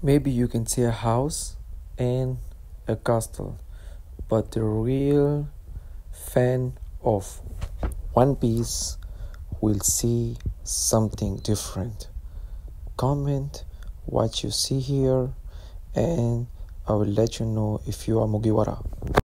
Maybe you can see a house and a castle, but the real fan of One Piece will see something different. Comment what you see here, and I will let you know if you are Mugiwara.